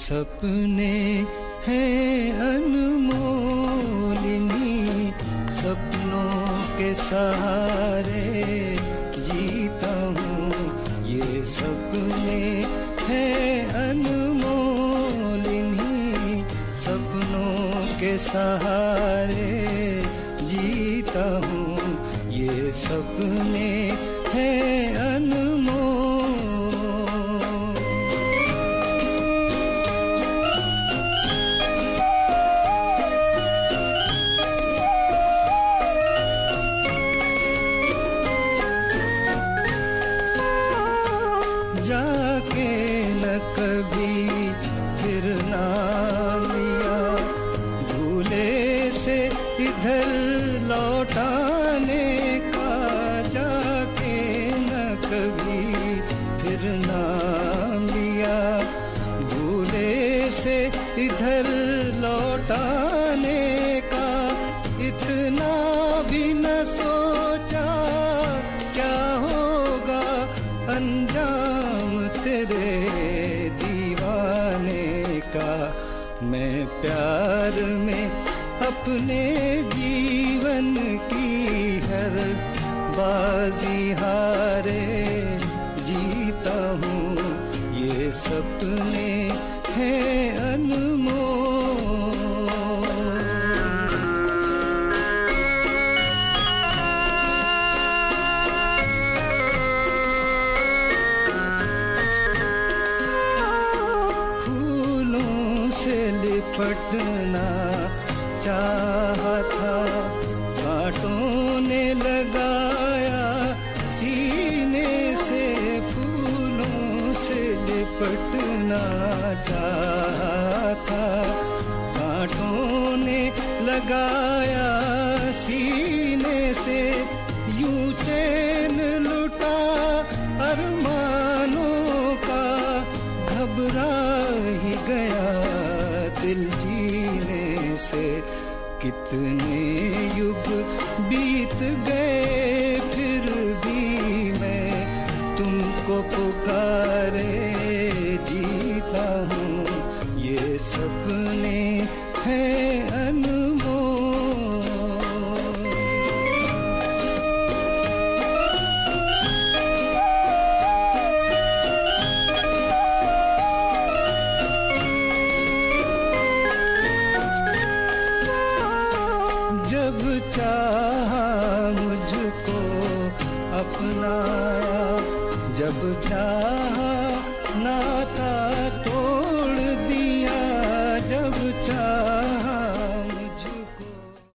सपने हैं अनमोल, इन्हीं सपनों के सहारे जीता हूँ। ये सपने हैं अनमोल, इन्हीं सपनों के सहारे जीता हूँ। ये सपने हैं अनमोल। जाके न कभी फिर ना लिया, भूले से इधर लौटाने का। जाके न कभी फिर ना लिया, भूले से इधर लौटाने का। इतना भी न सोचा क्या होगा अंजाम तेरे दीवाने का। मैं प्यार में अपने जीवन की हर बाजी हारे जीता हूँ। ये सपने हैं अनमोल। लिपटना चाहा था, कांटों ने लगाया सीने से। फूलों से लिपटना चाहा था, कांटों ने लगाया सीने से। यूं चैन लुटा अरमानों का, घबरा ही गया दिल जीने से। कितने युग बीत गए फिर भी मैं तुमको पुकारे जीता हूँ। ये सपने हैं अनमोल। जब चाहा मुझको अपनाया, जब चाहा